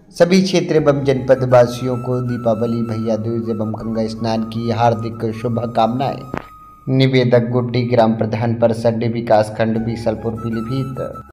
सभी क्षेत्र एवं जनपद वासियों को दीपावली, भैया दूज एवं गंगा स्नान की हार्दिक शुभकामनाएं। निवेदक गुड्डी, ग्राम प्रधान, परसंडी, विकास खंड बीसलपुर, पीलीभीत।